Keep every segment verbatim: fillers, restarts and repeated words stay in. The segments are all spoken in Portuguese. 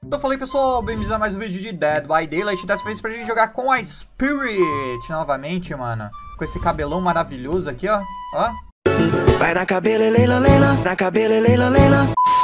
Então falei pessoal, bem-vindos a mais um vídeo de Dead by Daylight. Dessa vez pra gente jogar com a Spirit novamente, mano. Com esse cabelão maravilhoso aqui, ó. Ó. Vai na cabelo, leila, leila, na cabelo, leila, leila.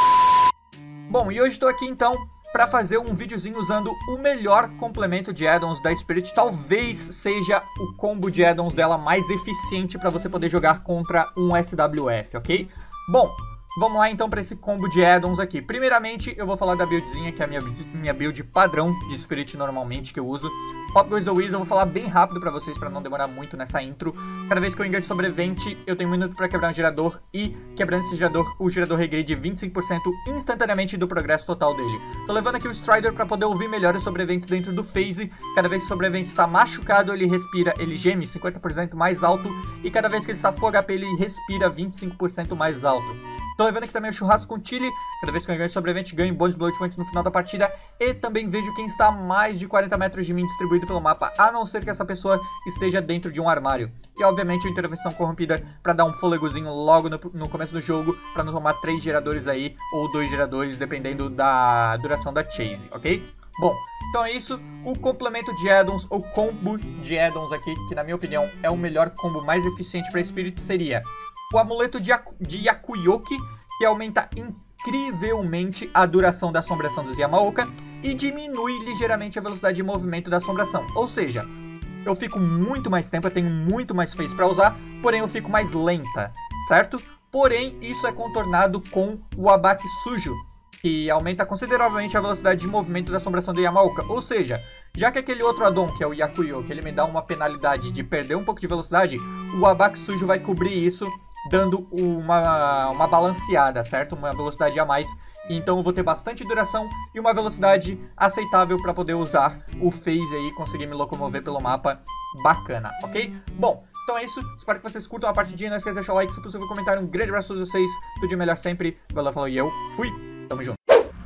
Bom, e hoje tô aqui então pra fazer um videozinho usando o melhor complemento de addons da Spirit. Talvez seja o combo de addons dela mais eficiente pra você poder jogar contra um S W F, ok? Bom, vamos lá então para esse combo de addons aqui. Primeiramente, eu vou falar da buildzinha, que é a minha, minha build padrão de Spirit normalmente que eu uso. Pop Goes the Wiz, eu vou falar bem rápido para vocês, para não demorar muito nessa intro. Cada vez que eu engajo sobrevivente, eu tenho um minuto para quebrar um gerador e, quebrando esse gerador, o gerador regride vinte e cinco por cento instantaneamente do progresso total dele. Tô levando aqui o Strider para poder ouvir melhor os sobreviventes dentro do phase. Cada vez que o sobrevivente está machucado, ele respira, ele geme cinquenta por cento mais alto. E cada vez que ele está full H P, ele respira vinte e cinco por cento mais alto. Tô levando aqui também o churrasco com chile. Cada vez que eu engajo sobrevivente, ganho bônus de blood point no final da partida. E também vejo quem está a mais de quarenta metros de mim distribuído pelo mapa, a não ser que essa pessoa esteja dentro de um armário. E obviamente a intervenção corrompida para dar um fôlegozinho logo no, no começo do jogo, para não tomar três geradores aí, ou dois geradores, dependendo da duração da chase, ok? Bom, então é isso, o complemento de addons, ou combo de addons aqui, que na minha opinião é o melhor combo mais eficiente para Spirit, seria o amuleto de, Yaku, de Yakuyoki, que aumenta incrivelmente a duração da assombração dos Yamaoka e diminui ligeiramente a velocidade de movimento da assombração. Ou seja, eu fico muito mais tempo, eu tenho muito mais phase para usar, porém eu fico mais lenta, certo? Porém, isso é contornado com o Abaque Sujo, que aumenta consideravelmente a velocidade de movimento da assombração do Yamaoka. Ou seja, já que aquele outro addon, que é o Yakuyoki, ele me dá uma penalidade de perder um pouco de velocidade, o Abaque Sujo vai cobrir isso, dando uma, uma balanceada, certo? Uma velocidade a mais. Então eu vou ter bastante duração e uma velocidade aceitável para poder usar o phase aí, conseguir me locomover pelo mapa bacana, ok? Bom, então é isso. Espero que vocês curtam a partidinha. Não esqueça de deixar o like, se possível comentar. Um grande abraço a todos vocês. Tudo de melhor sempre. Valeu, falou e eu fui. Tamo junto.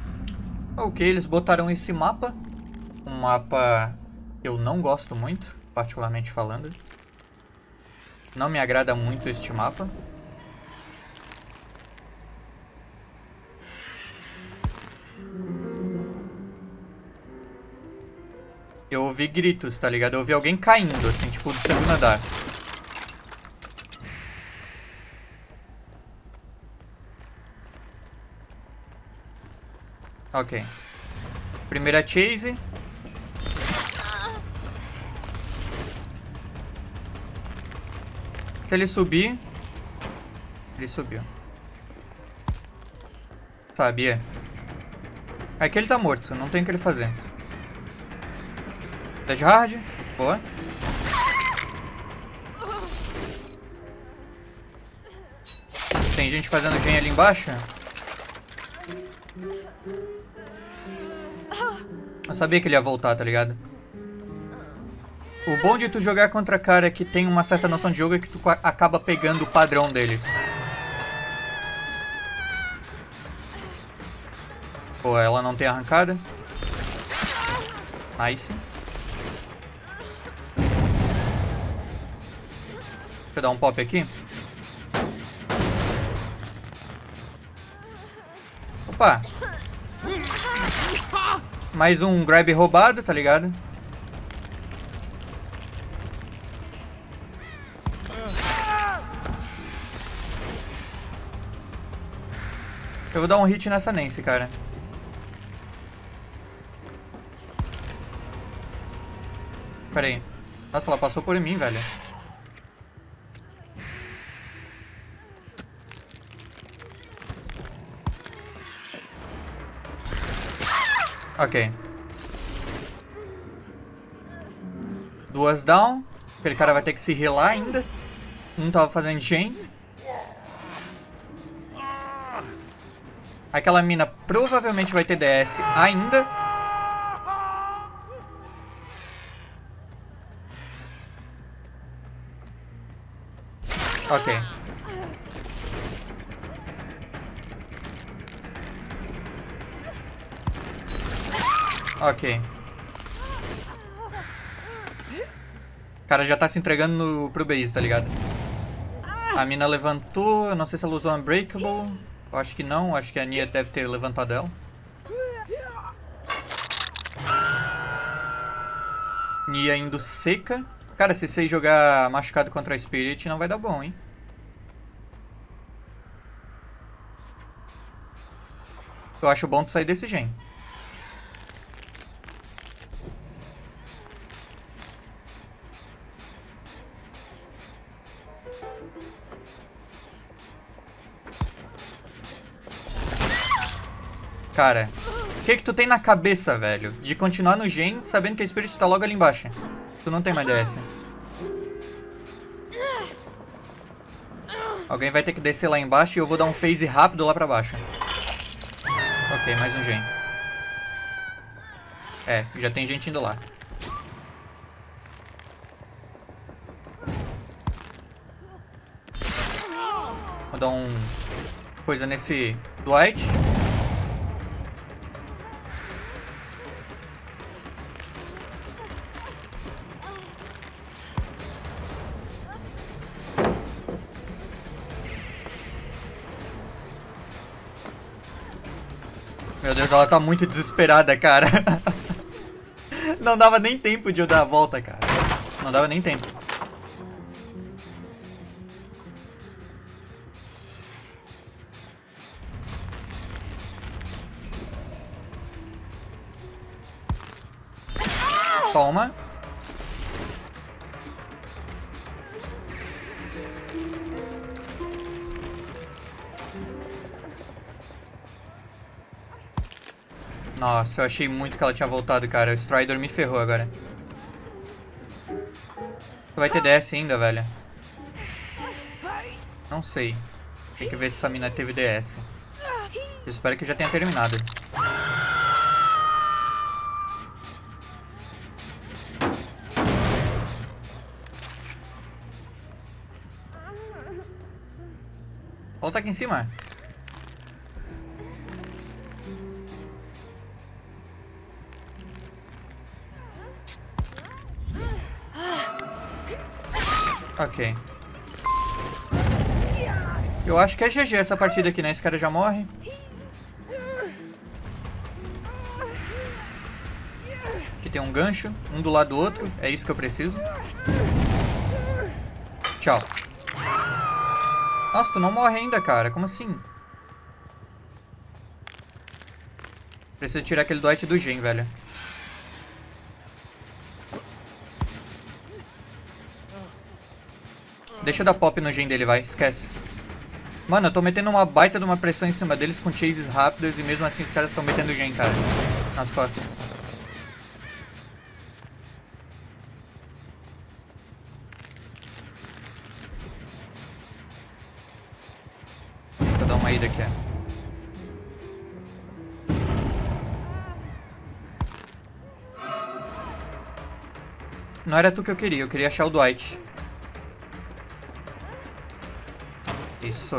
Ok, eles botaram esse mapa. Um mapa que eu não gosto muito, particularmente falando. Não me agrada muito este mapa. Eu ouvi gritos, tá ligado? Eu ouvi alguém caindo, assim, tipo, do segundo andar. Ok. Primeira chase. Se ele subir... Ele subiu. Sabia. Aqui ele tá morto, não tem o que ele fazer. Dead hard. Boa. Tem gente fazendo gen ali embaixo. Eu sabia que ele ia voltar, tá ligado? O bom de tu jogar contra cara que tem uma certa noção de jogo é que tu acaba pegando o padrão deles. Pô, ela não tem arrancada. Nice. Deixa eu dar um pop aqui. Opa! Mais um grab roubado, tá ligado? Eu vou dar um hit nessa Nancy, cara. Pera aí. Nossa, ela passou por mim, velho. Ok. Duas down. Aquele cara vai ter que se healar ainda. Um tava fazendo gen. Aquela mina provavelmente vai ter D S ainda. Ok. Ok. O cara já tá se entregando no, pro base, tá ligado? A mina levantou, eu não sei se ela usou Unbreakable. Eu acho que não, acho que a Nia deve ter levantado ela. Nia indo seca. Cara, se vocês jogar machucado contra a Spirit, não vai dar bom, hein? Eu acho bom tu sair desse gen. Cara, o que que tu tem na cabeça, velho? De continuar no gen, sabendo que a Spirit tá logo ali embaixo. Tu não tem mais D S. Alguém vai ter que descer lá embaixo e eu vou dar um phase rápido lá pra baixo. Ok, mais um gen. É, já tem gente indo lá. Vou dar um... coisa nesse Dwight. Meu Deus, ela tá muito desesperada, cara. Não dava nem tempo de eu dar a volta, cara. Não dava nem tempo. Toma. Nossa, eu achei muito que ela tinha voltado, cara. O Strider me ferrou agora. Vai ter D S ainda, velho? Não sei. Tem que ver se essa mina teve D S. Eu espero que já tenha terminado. Volta aqui em cima. Ok. Eu acho que é G G essa partida aqui, né? Esse cara já morre. Aqui tem um gancho, um do lado do outro. É isso que eu preciso. Tchau. Nossa, tu não morre ainda, cara. Como assim? Preciso tirar aquele Dwight do gen, velho. Deixa eu dar pop no gen dele, vai. Esquece. Mano, eu tô metendo uma baita de uma pressão em cima deles com chases rápidos e mesmo assim os caras estão metendo gen, cara. Nas costas. Vou dar uma ida aqui, ó. Não era tu que eu queria, eu queria achar o Dwight. Isso.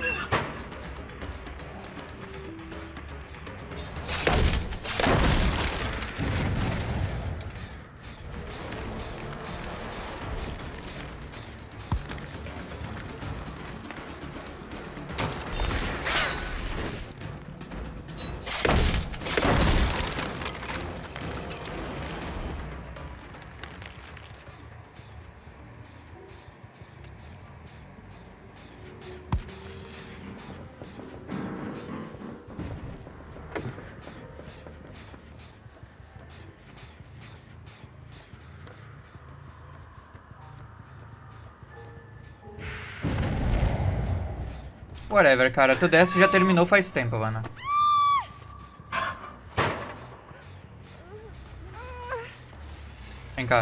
Whatever, cara. Teu D S já terminou faz tempo, mano. Vem cá.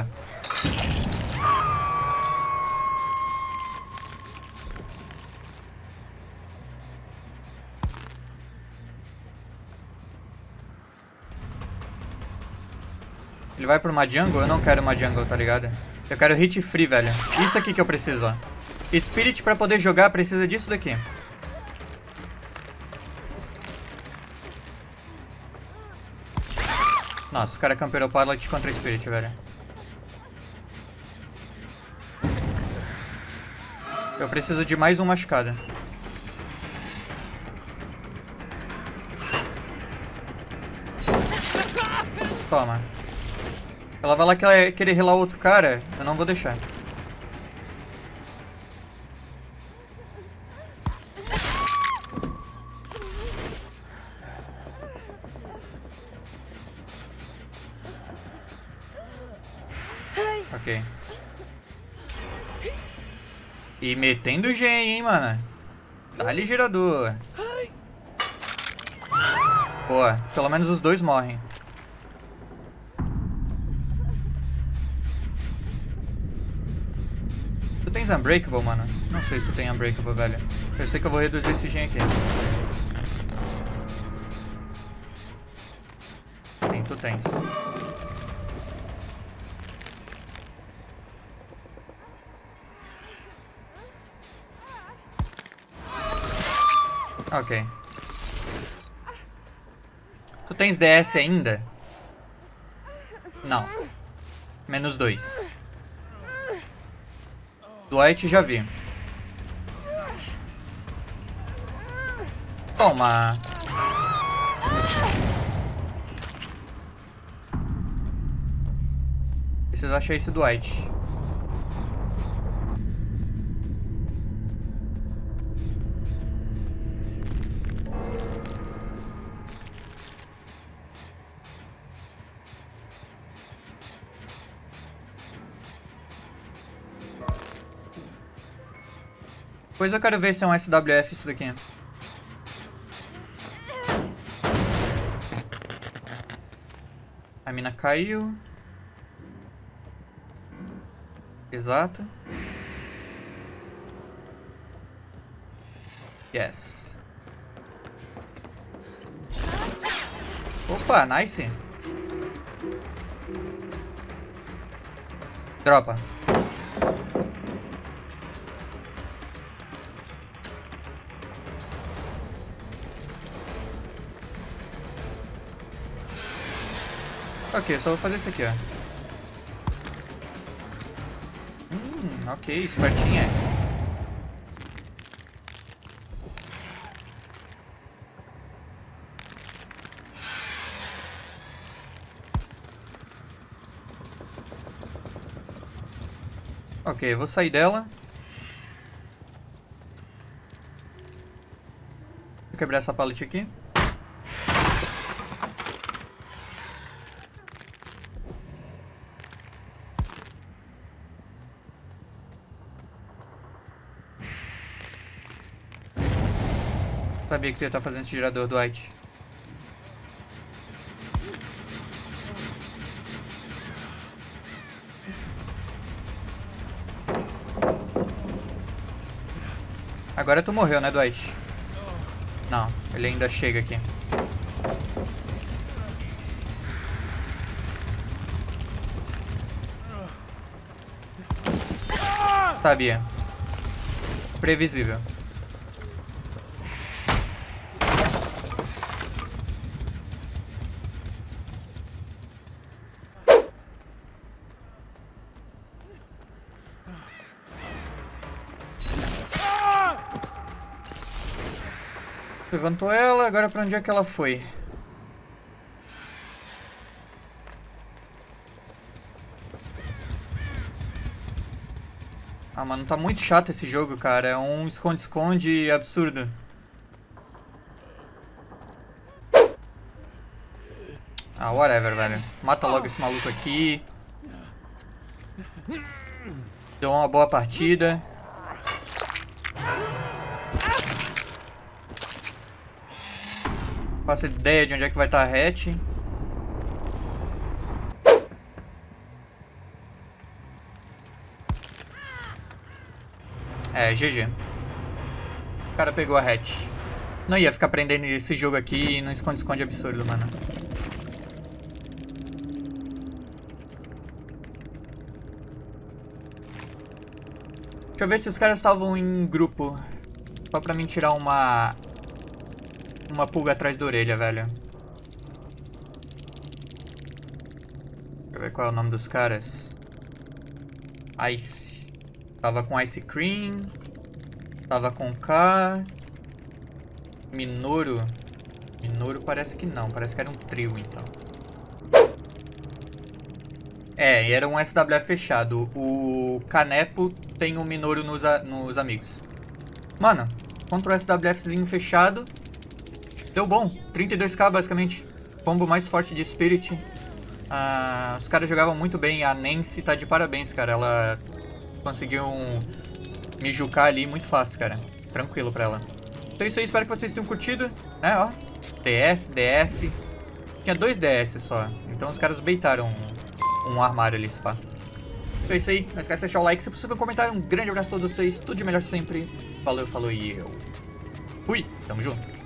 Ele vai por uma jungle? Eu não quero uma jungle, tá ligado? Eu quero hit free, velho. Isso aqui que eu preciso, ó. Spirit pra poder jogar precisa disso daqui. Nossa, o cara camperou Pilot contra Spirit, velho. Eu preciso de mais um machucado. Toma. Ela vai lá que ela querer relar o outro cara, eu não vou deixar. Ok. E metendo gen, hein, mano. Dá-lhe girador. Boa, pelo menos os dois morrem. Tu tens Unbreakable, mano? Não sei se tu tem Unbreakable, velho. Eu sei que eu vou reduzir esse gen aqui. Sim, tu tens. Ok. Tu tens D S ainda? Não. Menos dois. Dwight já vi. Toma. Preciso achar esse Dwight. Depois eu quero ver se é um S W F isso daqui. A mina caiu. Exato. Yes. Opa, nice. Dropa. Ok, só vou fazer isso aqui, ó. Hum, ok, espertinha. Ok, eu vou sair dela. Vou quebrar essa pallet aqui. Sabia que tu ia estar fazendo esse gerador, Dwight. Agora tu morreu, né, Dwight? Não, ele ainda chega aqui. Sabia. Previsível. Levantou ela, agora pra onde é que ela foi? Ah, mano, tá muito chato esse jogo, cara. É um esconde-esconde absurdo. Ah, whatever, velho. Mata logo esse maluco aqui. Deu uma boa partida. Faço ideia de onde é que vai estar a hatch. É, G G. O cara pegou a hatch. Não ia ficar prendendo esse jogo aqui num esconde-esconde absurdo, mano. Deixa eu ver se os caras estavam em grupo. Só pra mim tirar uma... Uma pulga atrás da orelha, velho. Deixa eu ver qual é o nome dos caras. Ice. Tava com Ice Cream. Tava com K. Minoru. Minoru parece que não. Parece que era um trio, então. É, e era um S W F fechado. O Canepo tem o Minoru nos, a, nos amigos. Mano, contra o SWFzinho fechado, deu bom. trinta e dois k basicamente. Combo mais forte de Spirit. Ah, os caras jogavam muito bem. A Nancy tá de parabéns, cara. Ela conseguiu um, me jucar ali muito fácil, cara. Tranquilo pra ela. Então é isso aí, espero que vocês tenham curtido. Né, ó. D S, D S. Tinha dois D S só. Então os caras beitaram um, um armário ali, pá. Então é isso aí. Não esquece de deixar o like, se possível, um comentário. Um grande abraço a todos vocês. Tudo de melhor sempre. Valeu, falou e eu fui. Tamo junto.